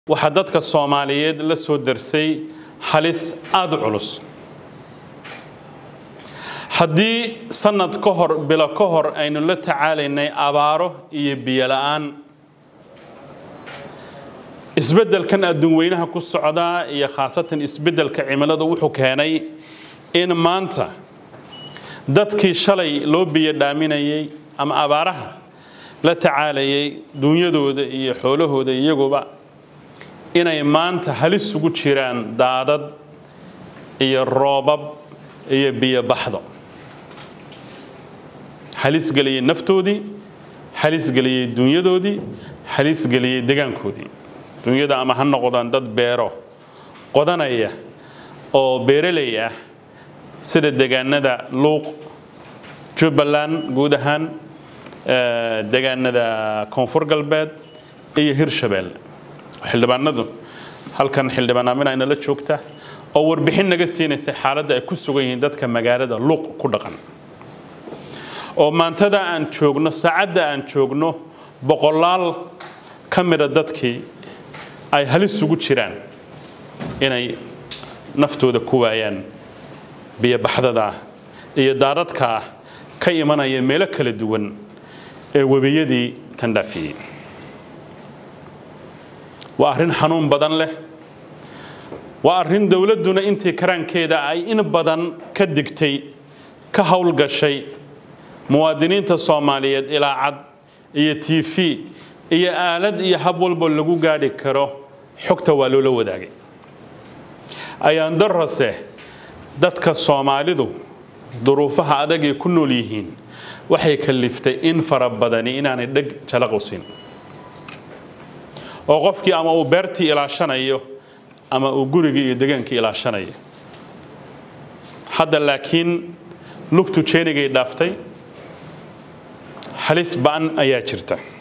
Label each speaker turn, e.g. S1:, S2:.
S1: وحددك الصوماليات لسه درسي حليس آد علوس حدي سنة كهر بلا كهر أين الله تعالى إن أباره يبيلان إسبدل كان الدنوينها كالصعداء هي خاصة إسبدل كعملة وحو كاني إن مانتا dadkii shalay loo biyo dhaaminayay ama abaaraha la tacaalayay dunyadooda iyo xoolahooda iyaguba inay maanta halis ugu jiraan daadad iyo roobab iyo biyo baxdo halis galiyay naftoodii halis galiyay dunyadoodii halis galiyay deegaankoodii dunyada ama ha noqdaan dad beero qodanaya oo beeraley ah sida deegaanada luuq Jubbaland guud ahaan deegaanada koonfur galbeed iyo Hirshabelle xildhibaanadu halkan xildhibaanamina in la joogta oo warbixin naga siinaysa xaaladda ay ku sugan yihiin dadka magaalada luuq ku dhaqan oo maantada aan joogno saacada aan joogno boqolaal kamida dadkii ay halis ugu jiraan inay naftooda ku waayaan biyo baxdada iyo daaradka ka imanaya meel kala duwan ee wabiyadii tandafiyay waa arrin xanuun badan leh waa arrin dawladuna intii karankeeda ay in badan ka digtay ka hawl gashay muwaadiniinta Soomaaliyeed ilaa cad iyo TV iyo aalad iyo hab walba lagu gaari karo xogta waa loo wadaagay ayaan darrase dadka Soomaalidu duruufaha adag ee ku nool yihiin waxay kaliftay in farabadani inaanay dhag jalaqosin oo qofkii ama uu beertii ilaashanayo ama uu gurigii iyo deegaankii ilaashanayo hadda laakiin lugtu jeenigay dhaaftay halis baan ayaa jirta